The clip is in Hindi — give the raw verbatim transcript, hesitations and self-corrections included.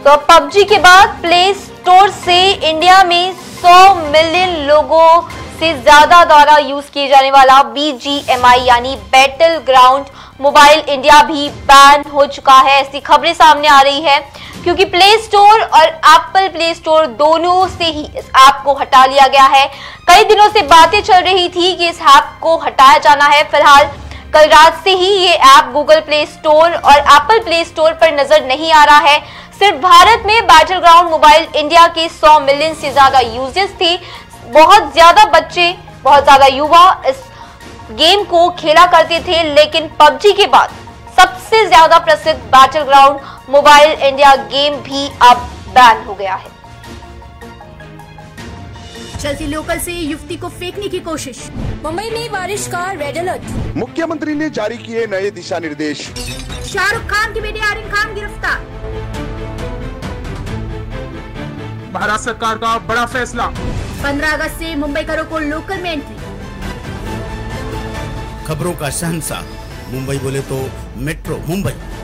तो पबजी के बाद प्ले स्टोर से इंडिया में सौ मिलियन लोगों से ज्यादा द्वारा यूज किए जाने वाला बी जी एम आई यानी बैटल ग्राउंड मोबाइल इंडिया भी बैन हो चुका है। ऐसी खबरें सामने आ रही है क्योंकि प्ले स्टोर और एप्पल प्ले स्टोर दोनों से ही इस ऐप को हटा लिया गया है। कई दिनों से बातें चल रही थी कि इस ऐप को हटाया जाना है। फिलहाल कल रात से ही ये ऐप गूगल प्ले स्टोर और एप्पल प्ले स्टोर पर नजर नहीं आ रहा है। सिर्फ भारत में बैटल ग्राउंड मोबाइल इंडिया के सौ मिलियन से ज्यादा यूजर्स थे। बहुत ज्यादा बच्चे, बहुत ज्यादा युवा इस गेम को खेला करते थे, लेकिन पबजी के बाद सबसे ज्यादा प्रसिद्ध battleground mobile India game भी अब बैन हो गया है। चलती लोकल से युवती को फेंकने की कोशिश। मुंबई में बारिश का रेड अलर्ट। मुख्यमंत्री ने जारी किए नए दिशा निर्देश। शाहरुख खान की बेटे आर्यन खान गिरफ्तार। भारत सरकार का बड़ा फैसला। पंद्रह अगस्त से मुंबईकरों को लोकल में एंट्री। खबरों का शहंशाह मुंबई बोले तो मेट्रो मुंबई।